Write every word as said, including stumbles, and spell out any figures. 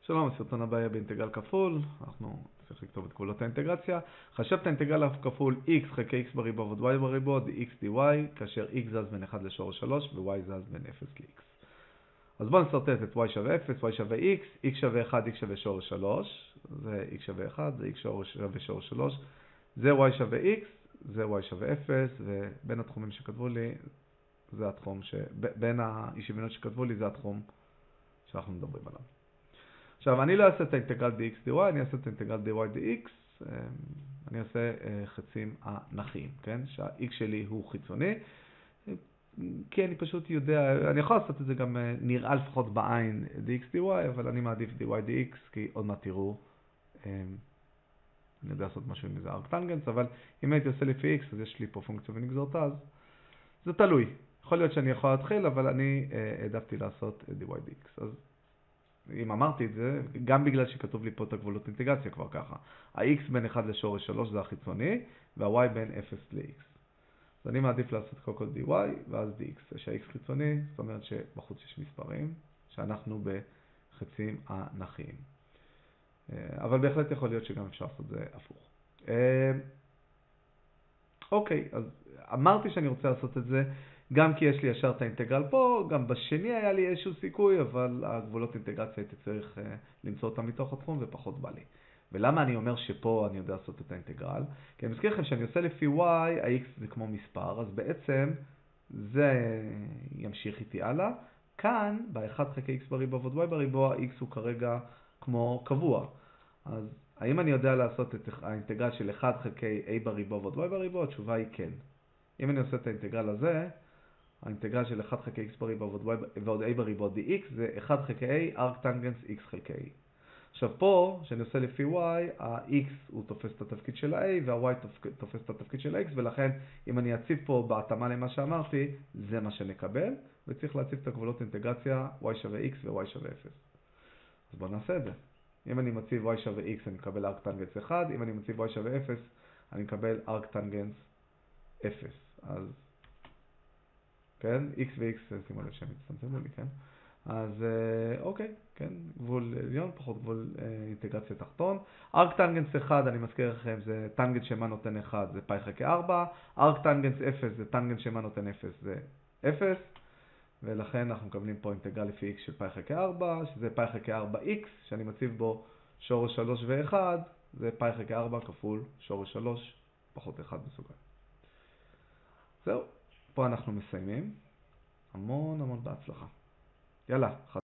שלום, הסרטון הבא יהיה באינטגרל כפול. אנחנו צריך לכתוב את גבולות האינטגרציה. חשב את האינטגרל הכפול x חלקי x בריבוע ועוד y בריבוע dx dy, כאשר x זז בין אחד לשורש שלוש ו-y זז בין אפס ל-x. אז בואו נסרטט את y שווה אפס, y שווה x, x שווה אחד, x שווה שורש שלוש, זה x שווה אחד, זה x שווה שורש שלוש, זה y שווה x, זה y שווה אפס, ובין התחומים שכתבו לי, זה התחום ש... בין הישיבנות שכתבו לי, זה התחום שאנחנו מדברים עליו. עכשיו, אני לא אעשה את האינטגרל dx dy, אני אעשה את האינטגרל dy dx, אני אעשה חצים הנחיים, כן? שה-x שלי הוא חיצוני, כי אני פשוט יודע, אני יכול לעשות את זה גם נראה לפחות בעין dx dy, אבל אני מעדיף dy dx, כי עוד מעט תראו, אני יודע לעשות משהו עם איזה ארקטנגנס, אבל אם הייתי עושה לפי x, אז יש לי פה פונקציה ונגזרתה, אז זה תלוי. יכול להיות שאני יכול להתחיל, אבל אני העדפתי לעשות dy dx. אז אם אמרתי את זה, גם בגלל שכתוב לי פה את הגבולות אינטגרציה כבר ככה. ה-x בין אחד לשורש שלוש זה החיצוני, וה-y בין אפס ל-x. אז אני מעדיף לעשות קודם כל dy ואז dx. שה-x חיצוני, זאת אומרת שבחוץ יש מספרים, שאנחנו בחצים הנחיים. אבל בהחלט יכול להיות שגם אפשר לעשות זה הפוך. אוקיי, אז אמרתי שאני רוצה לעשות את זה, גם כי יש לי ישר את האינטגרל פה, גם בשני היה לי איזשהו סיכוי, אבל הגבולות אינטגרציה הייתי צריך למצוא אותם מתוך התחום ופחות בא לי. ולמה אני אומר שפה אני יודע לעשות את האינטגרל? כי אני מזכיר לכם שאני עושה לפי y, ה-x זה כמו מספר, אז בעצם זה ימשיך איתי הלאה. כאן, ב-אחד חלקי x בריבוע ועוד y בריבוע, x הוא כרגע כמו קבוע. אז האם אני יודע לעשות את האינטגרל של אחד חלקי a בריבוע ועוד y בריבוע? התשובה היא כן. אם אני עושה את האינטגרל הזה, האינטגרל של אחד חלקי x בריבוע ועוד a בריבוע dx זה אחד חלקי a ארקטנגנס x חלקי a. עכשיו פה, שאני עושה לפי y, ה-x הוא תופס את התפקיד של ה-a וה-y תופס את התפקיד של ה-x, ולכן אם אני אציב פה בהתאמה למה שאמרתי, זה מה שנקבל, וצריך להציב את הגבולות אינטגרציה y שווה x ו-y שווה אפס. אז בואו נעשה את זה. אם אני מציב y שווה x אני מקבל ארקטנגנס אחד, אם אני מציב y שווה אפס אני מקבל ארקטנגנס אפס. אז כן, x ו-x, שימו לב שהם מצטמצמו לי, כן? אז אוקיי, כן, גבול עליון, פחות גבול אינטגרציה תחתון. ארקטנגנס אחד, אני מזכיר לכם, זה טנגנס שמה נותן אחד, זה פאי חלקי ארבע. ארקטנגנס אפס, זה טנגנס שמה נותן אפס, זה אפס. ולכן אנחנו מקבלים פה אינטגרל לפי x של פאי חלקי ארבע, שזה פאי חלקי ארבע x, שאני מציב בו שורש שלוש ו-אחד, זה פאי חלקי ארבע כפול שורש שלוש, פחות אחד מסוגל. זהו, פה אנחנו מסיימים. המון המון בהצלחה. יאללה.